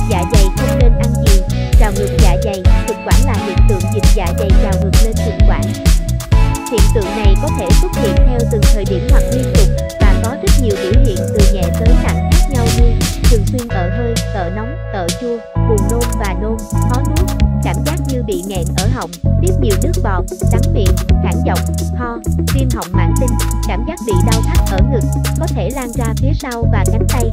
Dạ dày không nên ăn nhiều. Trào ngược dạ dày, thực quản là hiện tượng dịch dạ dày trào ngược lên thực quản. Hiện tượng này có thể xuất hiện theo từng thời điểm hoặc liên tục, và có rất nhiều biểu hiện từ nhẹ tới nặng khác nhau như thường xuyên ợ hơi, ợ nóng, ợ chua, buồn nôn và nôn, khó nuốt, cảm giác như bị nghẹn ở họng, tiết nhiều nước bọt, đắng miệng, khản giọng, ho, viêm họng mãn tính, cảm giác bị đau thắt ở ngực, có thể lan ra phía sau và cánh tay.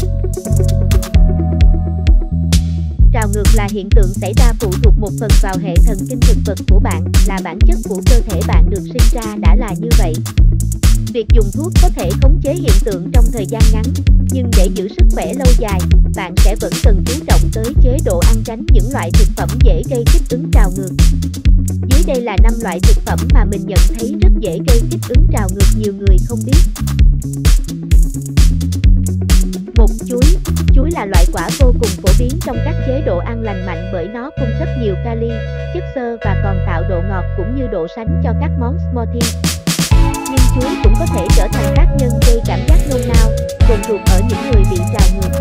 Trào ngược là hiện tượng xảy ra phụ thuộc một phần vào hệ thần kinh thực vật của bạn, là bản chất của cơ thể bạn được sinh ra đã là như vậy. Việc dùng thuốc có thể khống chế hiện tượng trong thời gian ngắn, nhưng để giữ sức khỏe lâu dài, bạn sẽ vẫn cần chú trọng tới chế độ ăn, tránh những loại thực phẩm dễ gây kích ứng trào ngược. Dưới đây là 5 loại thực phẩm mà mình nhận thấy rất dễ gây kích ứng trào ngược nhiều người không biết. 1. Chuối. Chuối là loại quả vô cùng phổ biến trong các chế độ ăn lành mạnh bởi nó cung cấp nhiều kali, chất xơ và còn tạo độ ngọt cũng như độ sánh cho các món smoothie. Nhưng chuối cũng có thể trở thành tác nhân gây cảm giác nôn nao, buồn ruột ở những người bị trào ngược.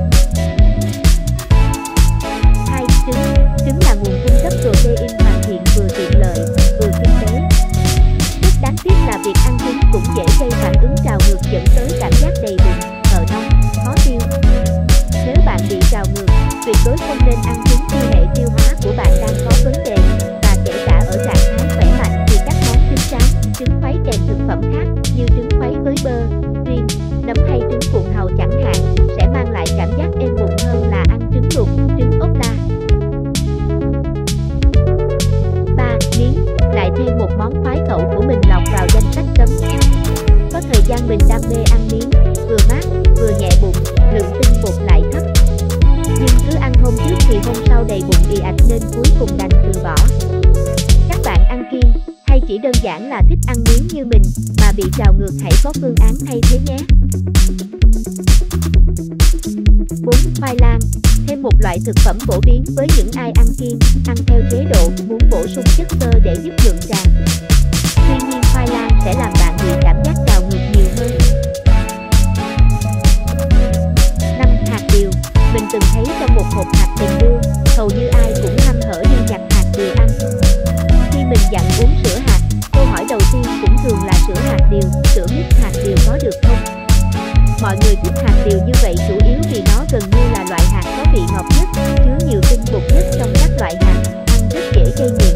2. Trứng. Trứng là nguồn cung cấp protein hoàn thiện, vừa tiện lợi, vừa kinh tế. Rất đáng tiếc là việc ăn trứng cũng dễ gây phản ứng trào ngược, dẫn tới cảm giác đầy bụng, ợ nóng, khó tiêu. Nếu bạn bị trào ngược, tuyệt đối không nên ăn trứng khi hệ tiêu hóa của bạn đang có vấn đề, và kể cả ở trạng thái khỏe mạnh thì các món trứng tráng, trứng khuấy kèm thực phẩm khác như trứng khuấy với bơ, cream, nấm hay trứng cuộn hàu chẳng hạn sẽ mang lại cảm giác êm bụng hơn là ăn trứng luộc, trứng ốp la. 3. Miến. Lại thêm một món khoái khẩu của mình lọt vào danh sách cấm. Có thời gian mình đam mê ăn miến, vừa mát, vừa nhẹ bụng, lượng tinh bột lại thấp. Nhưng cứ ăn hôm trước thì hôm sau đầy bụng ì ạch nên cuối cùng đành từ bỏ. Các bạn ăn kiêng, hay chỉ đơn giản là thích ăn miến như mình, mà bị trào ngược, hãy có phương án thay thế nhé. 4. Khoai lang. Thêm một loại thực phẩm phổ biến với những ai ăn kiêng, ăn theo chế độ, muốn bổ sung chất xơ để giúp lượng tràn. Tuy nhiên khoai lang sẽ làm bạn bị cảm giác trào ngược nhiều hơn. 5. Hạt điều. Mình từng thấy trong một hộp hạt tiền đưa, hầu như ai cũng hăm hở đi nhặt hạt điều ăn. Khi mình dặn uống sữa hạt, câu hỏi đầu tiên cũng thường là sữa hạt điều, sữa mix hạt điều có được không? Mọi người thích hạt điều như vậy chủ yếu vì nó gần như là loại hạt có vị ngọt nhất, chứa nhiều tinh bột nhất trong các loại hạt, ăn rất dễ gây nghiện.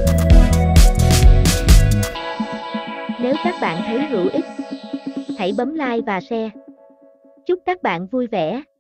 Nếu các bạn thấy hữu ích, hãy bấm like và share. Chúc các bạn vui vẻ!